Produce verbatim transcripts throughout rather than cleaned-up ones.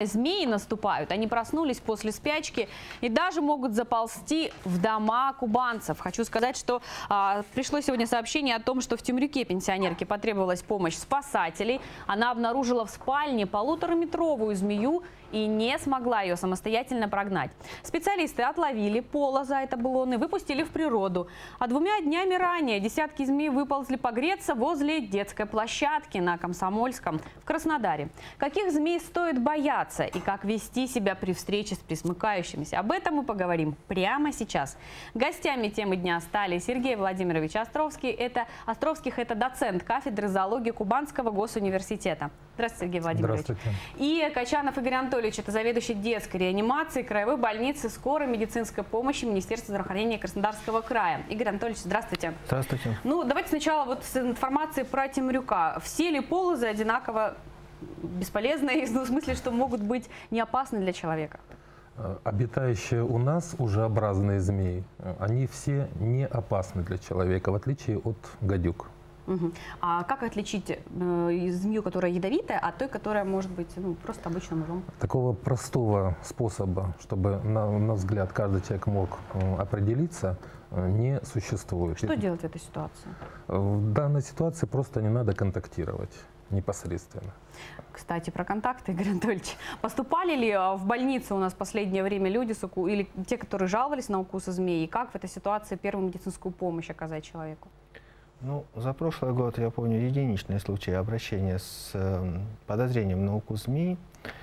Змеи наступают, они проснулись после спячки и даже могут заползти в дома кубанцев. Хочу сказать, что а, пришло сегодня сообщение о том, что в Темрюке пенсионерке потребовалась помощь спасателей. Она обнаружила в спальне полутораметровую змею и не смогла ее самостоятельно прогнать. Специалисты отловили полоза, это был он, и выпустили в природу. А двумя днями ранее десятки змей выползли погреться возле детской площадки на Комсомольском в Краснодаре. Каких змей стоит бояться и как вести себя при встрече с пресмыкающимися? Об этом мы поговорим прямо сейчас. Гостями темы дня стали Сергей Владимирович Островский. Это, Островских – это доцент кафедры зоологии Кубанского госуниверситета. Здравствуйте, Сергей Владимирович. Здравствуйте. И Качанов Игорь Анатольевич, это заведующий детской реанимацией Краевой больницы скорой медицинской помощи Министерства здравоохранения Краснодарского края. Игорь Анатольевич, здравствуйте. Здравствуйте. Ну, давайте сначала вот с информацией про Темрюка. Все ли полозы одинаково бесполезны, в смысле, что могут быть не опасны для человека? Обитающие у нас ужеобразные змеи, они все не опасны для человека, в отличие от гадюк. Угу. А как отличить э, змею, которая ядовитая, от той, которая может быть ну, просто обычным ужом? Такого простого способа, чтобы на, на взгляд каждый человек мог э, определиться, э, не существует. Что И, делать в этой ситуации? В данной ситуации просто не надо контактировать непосредственно. Кстати, про контакты, Игорь Анатольевич. Поступали ли в больнице у нас в последнее время люди с уку... или те, которые жаловались на укусы змеи? И как в этой ситуации первую медицинскую помощь оказать человеку? Ну, за прошлый год, я помню, единичные случаи обращения с э, подозрением на укус змеи.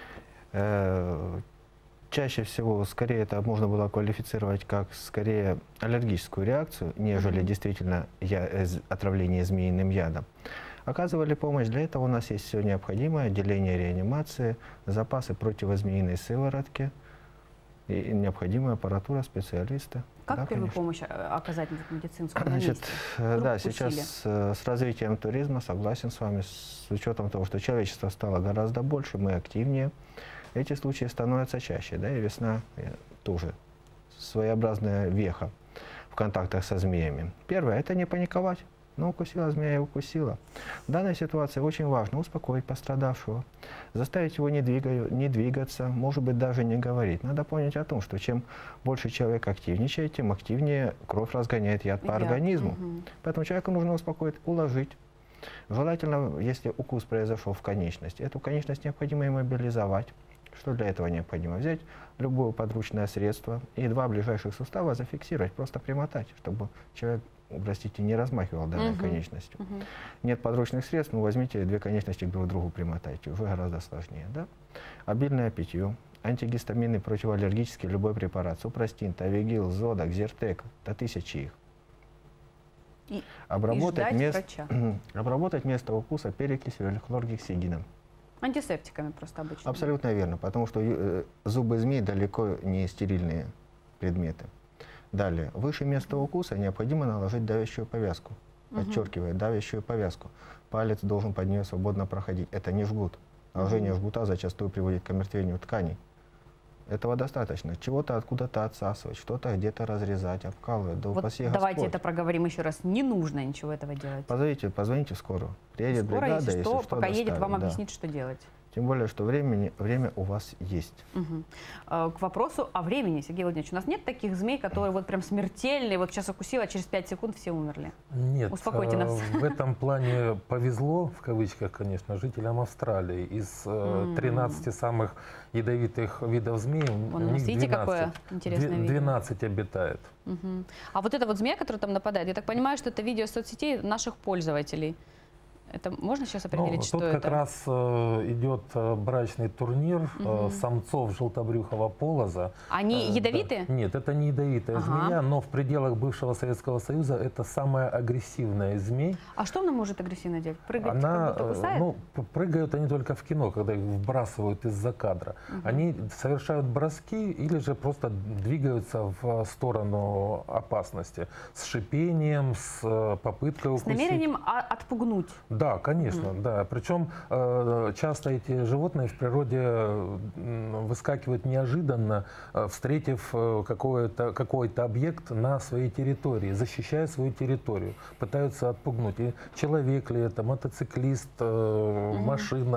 Э, чаще всего, скорее, это можно было квалифицировать как, скорее, аллергическую реакцию, нежели действительно я, отравление змеиным ядом. Оказывали помощь. Для этого у нас есть все необходимое: отделение реанимации, запасы противозмеиной сыворотки и необходимая аппаратура, специалисты. Как да, первую конечно. помощь оказать медицинскую? Значит, да, укусили. сейчас с развитием туризма, согласен с вами, с учетом того, что человечество стало гораздо больше, мы активнее, эти случаи становятся чаще, да, и весна тоже своеобразная веха в контактах со змеями. Первое – это не паниковать. Ну, укусила змея и укусила. В данной ситуации очень важно успокоить пострадавшего, заставить его не, двигаю, не двигаться, может быть, даже не говорить. Надо помнить о том, что чем больше человек активничает, тем активнее кровь разгоняет яд по яд. организму. Угу. Поэтому человека нужно успокоить, уложить. Желательно, если укус произошел в конечность, эту конечность необходимо иммобилизовать. Что для этого необходимо? Взять любое подручное средство и два ближайших сустава зафиксировать, просто примотать, чтобы человек, простите, не размахивал данной uh-huh. конечностью. Uh-huh. Нет подручных средств, ну возьмите две конечности друг к другу примотайте, уже гораздо сложнее. Да? Обильное питье, антигистаминный, противоаллергический, любой препарат, супрастин, тавигил, зодак, зертек, до тысячи их. И, обработать, и мест, врача. обработать место укуса перекисью или хлоргексидином. Антисептиками просто обычно. Абсолютно верно, потому что э, зубы змей далеко не стерильные предметы. Далее, выше места укуса необходимо наложить давящую повязку, угу. подчеркивая, давящую повязку. Палец должен под нее свободно проходить. Это не жгут. Наложение угу. жгута зачастую приводит к омертвению тканей. Этого достаточно. Чего-то откуда-то отсасывать, что-то где-то разрезать, обкалывать. Да вот давайте это проговорим еще раз. Не нужно ничего этого делать. Позовите, позвоните в скорую. Приедет Скоро, бригада, если что, если что, пока едет, доставит, вам да. объяснит, что делать. Тем более, что времени, время у вас есть. Угу. К вопросу о времени, Сергей Владимирович, у нас нет таких змей, которые вот прям смертельные, вот сейчас укусила, через пять секунд все умерли? Нет. Успокойте э, нас. В этом плане повезло, в кавычках, конечно, жителям Австралии. Из э, тринадцати самых ядовитых видов змей, Вон, у нас, видите, двенадцать, какое интересное видео. двенадцать обитает. Угу. А вот эта вот змея, которая там нападает, я так понимаю, что это видео соцсетей наших пользователей. Это можно сейчас определить, ну, что тут это? Тут как раз э, идет э, брачный турнир угу. э, самцов желтобрюхого полоза. Они э, ядовитые? Да. Нет, это не ядовитая ага. змея, но в пределах бывшего Советского Союза это самая агрессивная из змей. А что она может агрессивно делать? Прыгать, она, как будто кусает? Ну, прыгают они только в кино, когда их вбрасывают из-за кадра. Угу. Они совершают броски или же просто двигаются в сторону опасности. С шипением, с попыткой укусить. С намерением отпугнуть? Да, конечно. Угу. Да, причем э, часто эти животные в природе э, выскакивают неожиданно, э, встретив э, какой-то какой-то объект на своей территории, защищая свою территорию, пытаются отпугнуть. И человек ли это, мотоциклист, э, угу. машина,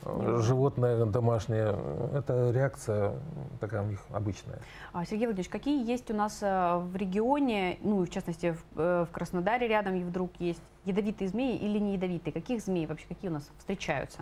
э, животное домашнее, это реакция такая у них обычная. А, Сергей Владимирович, какие есть у нас э, в регионе, ну и в частности в, э, в Краснодаре рядом и вдруг есть ядовитые змеи или не ядовитые? Каких змей вообще, какие у нас встречаются?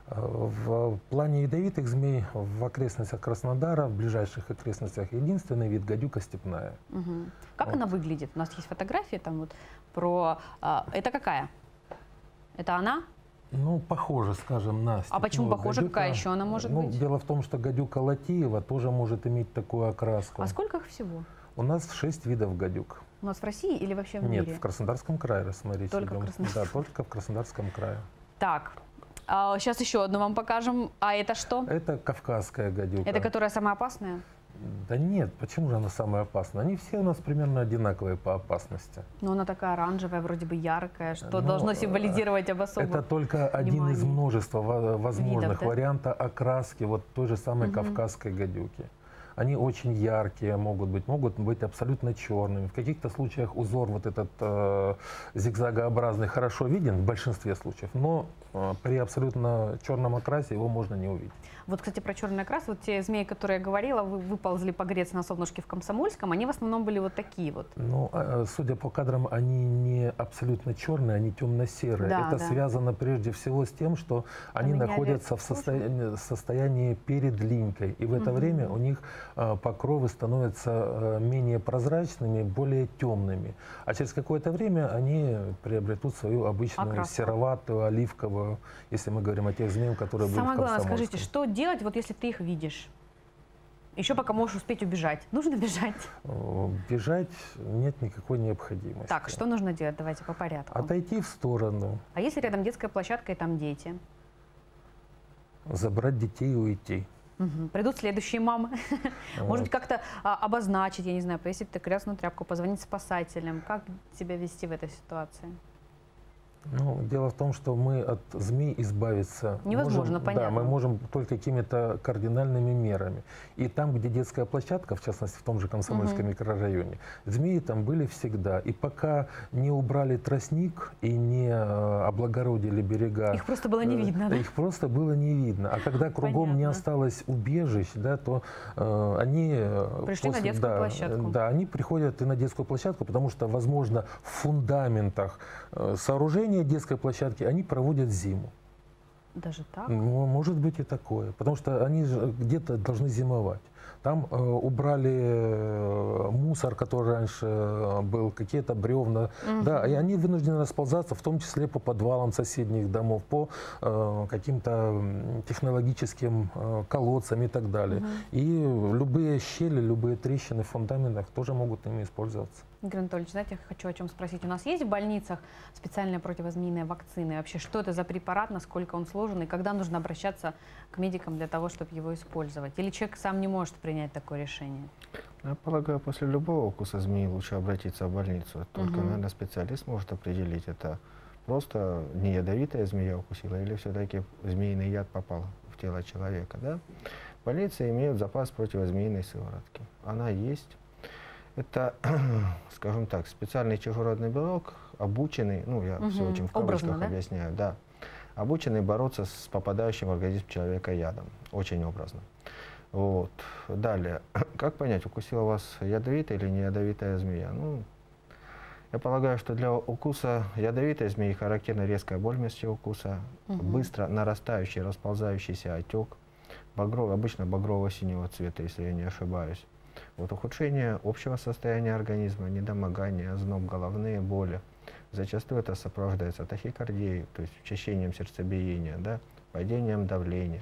В плане ядовитых змей в окрестностях Краснодара, в ближайших окрестностях, единственный вид — гадюка степная. Угу. Как Вот. она выглядит? У нас есть фотографии там вот про... А, это какая? Это она? Ну, похоже, скажем, на степную А почему похоже? гадюка. Какая еще она может ну, быть? Дело в том, что гадюка Латиева тоже может иметь такую окраску. А сколько их всего? У нас шесть видов гадюк. У нас в России или вообще в Нет, мире? в Краснодарском крае, рассмотрите. Только в идем. Краснодарском. Да, только в Краснодарском крае. Так, а, сейчас еще одну вам покажем. А это что? Это кавказская гадюка. Это которая самая опасная? Да нет, почему же она самая опасная? Они все у нас примерно одинаковые по опасности. Ну, она такая оранжевая, вроде бы яркая, что Ну, должно символизировать об особом. Это только один из внимании. множества во- возможных Видов, да? вариантов окраски вот той же самой Мгм. кавказской гадюки. Они очень яркие могут быть, могут быть абсолютно черными. В каких-то случаях узор вот этот э, зигзагообразный хорошо виден в большинстве случаев, но э, при абсолютно черном окрасе его можно не увидеть. Вот, кстати, про черный окрас. Вот те змеи, которые я говорила, вы выползли погреться на солнышке в Комсомольском, они в основном были вот такие вот. Ну, э, судя по кадрам, они не абсолютно черные, они темно-серые. Да, Это да. связано прежде всего с тем, что они меня находятся в вверх состоянии, состоянии перед линькой. И в это Мгм. время у них э, покровы становятся э, менее прозрачными, более темными. А через какое-то время они приобретут свою обычную Окраску. сероватую, оливковую, если мы говорим о тех змеях, которые были Самое в главное, Комсомольском. скажите, что делать, вот если ты их видишь? Еще пока можешь успеть убежать. Нужно бежать. Э, Бежать нет никакой необходимости. Так, что нужно делать? Давайте по порядку. Отойти в сторону, А если рядом детская площадка и там дети? забрать детей и уйти. Мгм. Придут следующие мамы. Вот. Может быть, как-то а, обозначить, я не знаю, повесить красную тряпку, позвонить спасателям. Как себя вести в этой ситуации? Ну, дело в том, что мы от змей избавиться Невозможно, можем, понятно. Да, мы можем только какими-то кардинальными мерами. И там, где детская площадка, в частности, в том же Комсомольском Мгм. микрорайоне, змеи там были всегда. И пока не убрали тростник и не э, облагородили берега, Их просто было не э, видно, да? их просто было не видно. А когда кругом не Понятно. осталось убежищ, да, то э, они э, Пришли на детскую да, площадку. Да, они приходят и на детскую площадку, потому что, возможно, в фундаментах э, сооружения детской площадки они проводят зиму. Даже так? Ну, может быть и такое, потому что они же где-то должны зимовать. Там э, убрали э, мусор, который раньше э, был, какие-то бревна. Мгм. Да, и они вынуждены расползаться, в том числе по подвалам соседних домов, по э, каким-то м, технологическим э, колодцам и так далее. Мгм. И любые щели, любые трещины в фундаментах тоже могут ими использоваться. Игорь Анатольевич, знаете, я хочу о чем спросить. У нас есть в больницах специальные противозмеиные вакцины? Вообще, что это за препарат, насколько он сложен, и когда нужно обращаться к медикам для того, чтобы его использовать? Или человек сам не может принять такое решение? Я полагаю, после любого укуса змеи лучше обратиться в больницу. Только, Мгм. наверное, специалист может определить, это просто не ядовитая змея укусила или все-таки змеиный яд попал в тело человека. Да? Больницы имеют запас противозмеиной сыворотки. Она есть. Это, скажем так, специальный чужеродный белок, обученный, ну, я все Мгм. очень в Образно, кавычках да? объясняю, да, обученный бороться с попадающим в организм человека ядом. Очень образно. Вот. Далее, как понять, укусила вас ядовитая или не ядовитая змея? Ну, я полагаю, что для укуса ядовитой змеи характерна резкая боль вместе укуса, Мгм. быстро нарастающий, расползающийся отек, багровый, обычно багрово-синего цвета, если я не ошибаюсь. Вот ухудшение общего состояния организма, недомогание, озноб, головные боли. Зачастую это сопровождается тахикардией, то есть учащением сердцебиения, да, падением давления.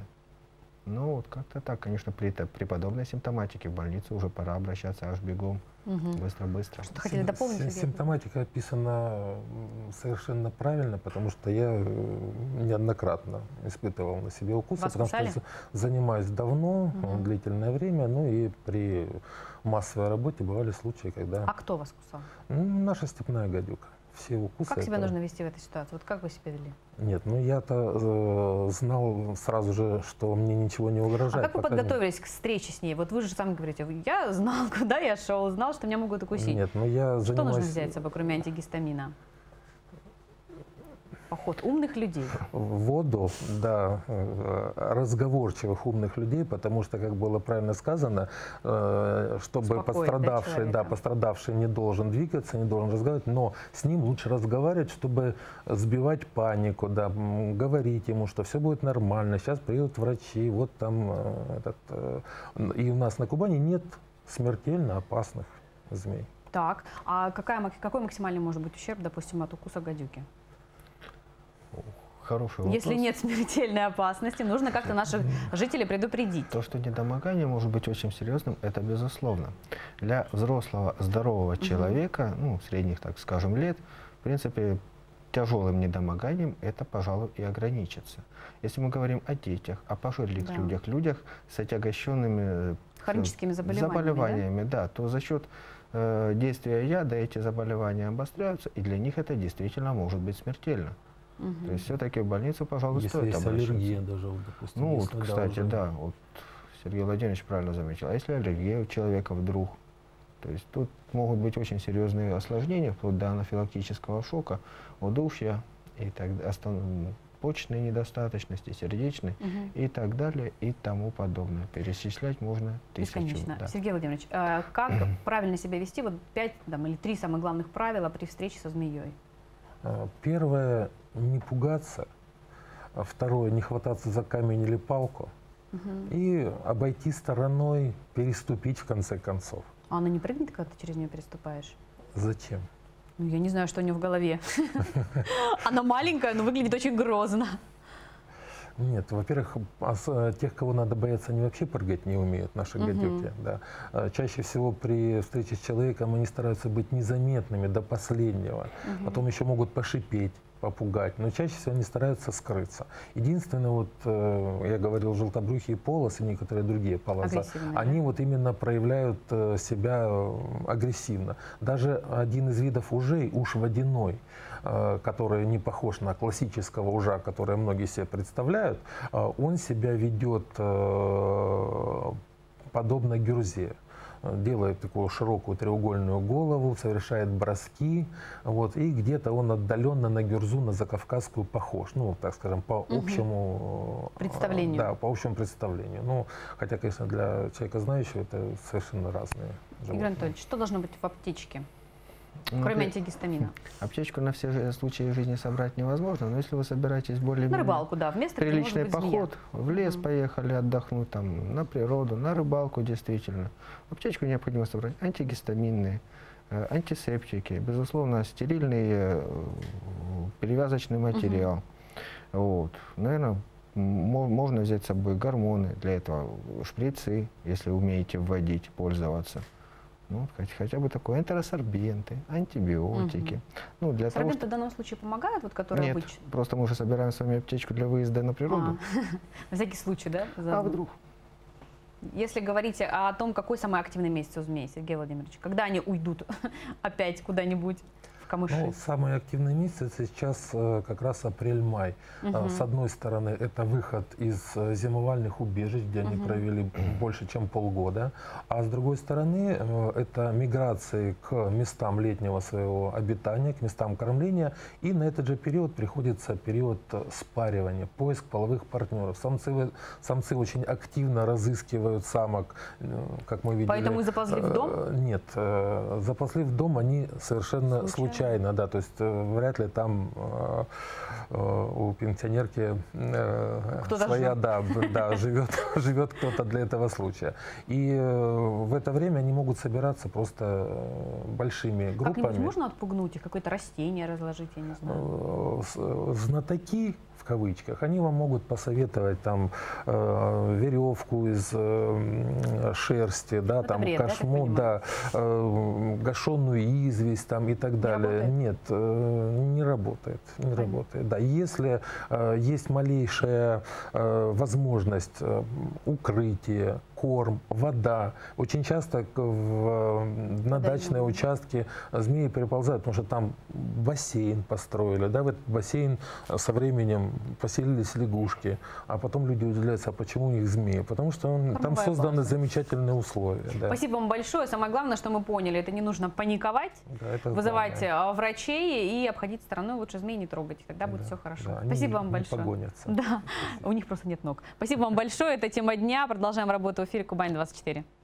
Ну вот как-то так, конечно, при, та- при подобной симптоматике в больницу уже пора обращаться аж бегом, Мгм. быстро-быстро. Что хотели Сим- дополнить, си- Сергей? Симптоматика описана м, совершенно правильно, потому что я э, неоднократно испытывал на себе укусы, Вас потому кусали? что за- занимаюсь давно, Мгм. э, длительное время, ну и при массовой работе бывали случаи, когда А кто вас кусал? М, наша степная гадюка. Все укусы. Как себя это- нужно вести в этой ситуации? Вот как вы себя вели? Нет, ну я-то э, знал сразу же, что мне ничего не А угрожает. как вы пока не- подготовились к встрече с ней? Вот вы же сами говорите, я знал, куда я шел, знал, что меня могут укусить. Нет, ну я Что нужно занимаюсь... взять с собой, кроме антигистамина? поход умных людей. В воду, да, э, разговорчивых умных людей, потому что, как было правильно сказано, э, чтобы Успокоить, пострадавший, да, да, человека. пострадавший не должен двигаться, не должен разговаривать, но с ним лучше разговаривать, чтобы сбивать панику, да, м, говорить ему, что все будет нормально, сейчас приедут врачи, вот там э, этот, э, и у нас на Кубани нет смертельно опасных змей. Так, а какая, мак- какой максимальный может быть ущерб, допустим, от укуса гадюки? Хороший вопрос. Если нет смертельной опасности, нужно как-то наших жителей предупредить. То, что недомогание может быть очень серьезным, это безусловно. Для взрослого здорового человека, ну, средних, так скажем, лет, в принципе, тяжелым недомоганием это, пожалуй, и ограничится. Если мы говорим о детях, о пожилых Да. людях, людях с отягощенными Хроническими заболеваниями, заболеваниями, да, то за счет э, действия яда эти заболевания обостряются, и для них это действительно может быть смертельно. Мгм. То есть все-таки в больницу, пожалуй, Если стоит есть обращаться. аллергия даже, вот, допустим. Ну, если, вот, кстати, уже- да, вот Сергей Владимирович правильно заметил. А если аллергия у человека вдруг? То есть тут могут быть очень серьезные осложнения, вплоть до анафилактического шока, удушья, и так, остан- почечной недостаточности, сердечной, Мгм. и так далее, и тому подобное. Перечислять можно тысячу. Бесконечно. Да. Сергей Владимирович, а как правильно себя вести? Вот пять там, или три самых главных правила при встрече со змеей. А, Первое – не пугаться. А Второе – не хвататься за камень или палку. Мгм. И обойти стороной, переступить в конце концов. А она не прыгнет, когда ты через нее переступаешь? Зачем? Ну, я не знаю, что у нее в голове. Она маленькая, но выглядит очень грозно. Нет, во-первых, ос- э, тех, кого надо бояться, они вообще прыгать не умеют, наши Мгм. гадюки. Да. А Чаще всего при встрече с человеком они стараются быть незаметными до последнего. Мгм. Потом еще могут пошипеть, попугать, но чаще всего они стараются скрыться. Единственное, вот э, я говорил, желтобрюхие полосы, некоторые другие полосы, Агрессивные, они да? вот именно проявляют э, себя э, агрессивно. Даже один из видов ужей, уж водяной, э, который не похож на классического ужа, который многие себе представляют, э, он себя ведет э, подобно гюрзе. Делает такую широкую треугольную голову, совершает броски, вот, и где-то он отдаленно на гюрзу, на закавказскую похож, ну, так скажем, по Мгм. общему э, Представлению. Да, по общему представлению. Ну, хотя, конечно, для человека знающего это совершенно разные Игорь животные. Анатольевич, что должно быть в аптечке, Ну, кроме при- антигистамина? Аптечку на все жи- случаи жизни собрать невозможно, но если вы собираетесь более На рыбалку, да, вместо где может приличный быть змея. поход, в лес Мгм. поехали отдохнуть, там, на природу, на рыбалку действительно. В аптечку необходимо собрать антигистаминные, э, антисептики, безусловно, стерильный э, перевязочный материал. Вот. Наверное, можно взять с собой гормоны для этого, шприцы, если умеете вводить, пользоваться. Ну, хоть- хотя бы такое, энтеросорбенты, антибиотики. Мгм. Ну, для того, Сорбенты чтобы... в данном случае помогают, вот, которые Нет, обычно? просто мы уже собираем с вами аптечку для выезда на природу. А, на всякий случай, да? А, заодно? вдруг? Если говорить о том, какой самый активный месяц у змей, Сергей Владимирович, когда они уйдут опять куда-нибудь в камыши? Ну, самый активный месяц сейчас э, как раз апрель-май. Мгм. А, С одной стороны, это выход из э, зимовальных убежищ, где они Мгм. провели больше, чем полгода. А с другой стороны, э, это миграции к местам летнего своего обитания, к местам кормления. И на этот же период приходится период э, спаривания, поиск половых партнеров. Самцы, вы- самцы очень активно разыскивают самок, э, как мы видели. Поэтому и заползли в дом? Э, Нет, э, заползли в дом они совершенно Случайно? случайно, да, то есть э, вряд ли там э, э, у пенсионерки э, Кто-то своя, жил. да, б- да, живет, живет кто-то для этого случая. И э, в это время они могут собираться просто э, большими Как-нибудь группами. можно отпугнуть их, какое-то растение разложить, я не знаю. Э, с- э, Знатоки, в кавычках, они вам могут посоветовать там э, веревку из э, шерсти, да, Это там бред, да, я так кошму, понимаю? да, э, гашеную известь там и так далее. работает? Нет, э, не работает, не Понятно. работает. Да, если э, есть малейшая э, возможность э, укрытия, корм, вода. Очень часто к- в, на дачные участки змеи переползают, потому что там бассейн построили. Да, в этот бассейн со временем поселились лягушки. А потом люди удивляются, а почему у них змеи? Потому что он, там Кормовая созданы база. замечательные условия. Да. Спасибо вам большое. Самое главное, что мы поняли, это не нужно паниковать, Да, это вызывать главное. а, врачей и обходить стороной. Лучше змей не трогать, тогда будет Да, все хорошо. да, они Спасибо не- вам не большое. погонятся. Да, у них просто нет ног. Спасибо вам большое. Это тема дня. Продолжаем работу в эфире Кубань двадцать четыре.